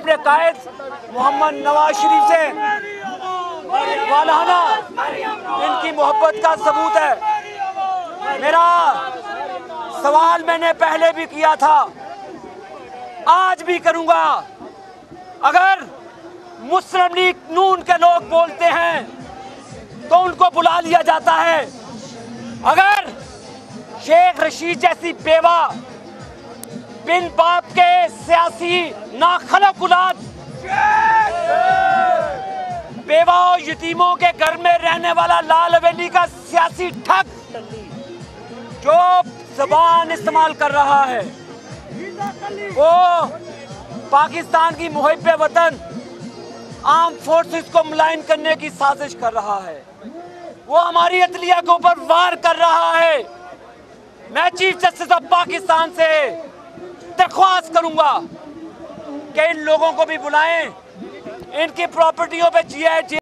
अपने कायद मोहम्मद नवाज शरीफ से वालाना इनकी मोहब्बत का सबूत है। मेरा सवाल मैंने पहले भी किया था, आज भी करूंगा। अगर मुस्लिम लीग नून के लोग बोलते हैं तो उनको बुला लिया जाता है। अगर शेख रशीद जैसी बेवा बिन बाप के सियासी नाखलक औलाद बेवा और यतीमों के घर में रहने वाला लाल हवेली का सियासी ठग जो ज़बान इस्तेमाल कर रहा है, वो पाकिस्तान की मुहिब्बे वतन आर्म फोर्सेस को मुलायन करने की साजिश कर रहा है। वो हमारी अदलिया के ऊपर वार कर रहा है। मैं चीफ जस्टिस ऑफ पाकिस्तान से दरख्वास्त करूंगा कि इन लोगों को भी बुलाएं, इनकी प्रॉपर्टियों पे GI